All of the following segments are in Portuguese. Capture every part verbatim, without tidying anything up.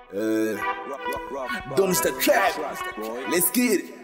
Uh, don't stop trap. Let's get it.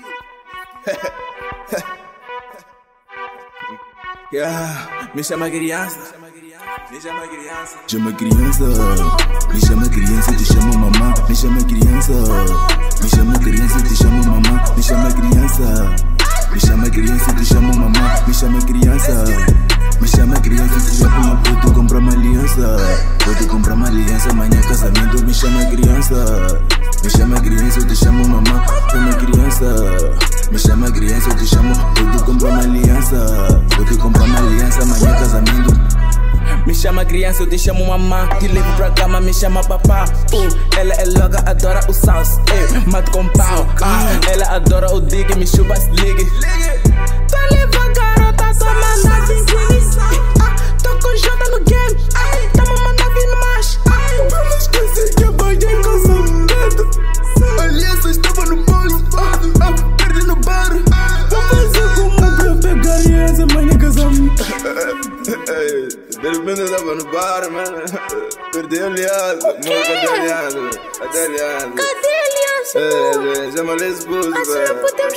Yeah, me chama criança. Me chama criança. Chama criança. Me chama criança, te chamo mamã. Me chama criança. Me chama criança, te chamo mamã. Me chama criança. Me chama criança, te chamo mamã. Me chama criança. Me chama criança, te chamo mamã. Pode comprar uma aliança. Pode comprar uma aliança, amanhã casamento. Me chama criança. Me chama criança, eu te chamo mamã. Chama criança. Me chama criança, eu te chamo. Pode comprar uma aliança. Pode comprar uma aliança, amanhã casamento. Me chama criança, eu te chamo mamã. Te levo pra cama, me chama papá. uh, Ela é louca, adora o salsa. uh, Mato com pau. uh, Ela adora o dig, me chupa as ligue. Tô levando garota, tô mandando biquíni. Tô com Jota no game. Tá mandando vir no macho. Não esqueci que eu paguei com saudade. Aliança estava no bolso. Perdi no bar. Vou fazer como pra pegar aliança, amanhã casamento. De repente eu tava no bar, mano. Perdi a aliança. Mano, cadê a aliança? Cadê a aliança? Cadê a aliança? É, é, chama-lhe esposo, velho. Assim não podemos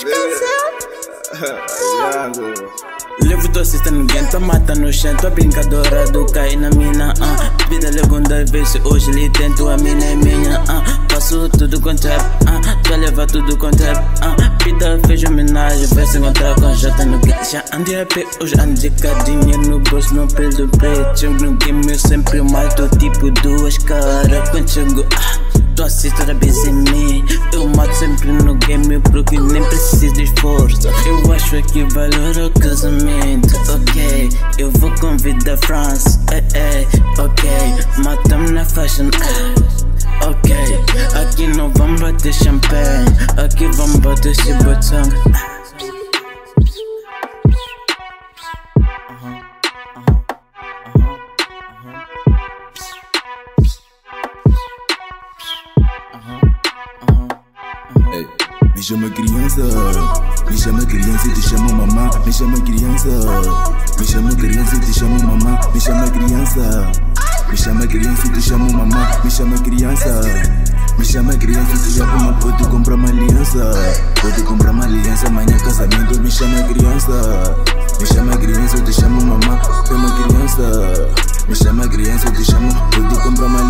casar. Aliança. Levo tua cesta no game, tua mata no chão, tua brincadora do cai na mina. Uh. Vida segunda vez, hoje lhe tento, a mina é minha. Uh. Faço tudo com trap, uh. Já leva tudo com trap. Uh. Vida fez homenagem, vai se encontrar com a Jota no game. Já andei a pé, hoje ando de cadinha no bolso, no pelo preto. Chego no game, eu sempre mato, tipo duas caras. Quando chego, uh. tua cesta era bem sem mim. Eu mato sempre no game, porque nem preciso de esforço. Eu acho que valor ao casamento. Ok, eu vou convidar France. Ei, ei, ok, matamos na fashion. Ah, ok, aqui não vamos bater champanhe. Aqui vamos bater esse botão. Me chama criança, me chama criança e te chamo mamã. Me chama criança, me chama criança e te chamo mamã. Me chama criança, me chama criança e te chamo mamã. Me chama criança, me chama criança e te chamo mamã. Pode comprar uma aliança, pode comprar uma aliança, amanhã casamento. Me chama criança, me chama criança, eu te chamo mamã. Chama criança, me chama criança, eu te chamo. Pode comprar uma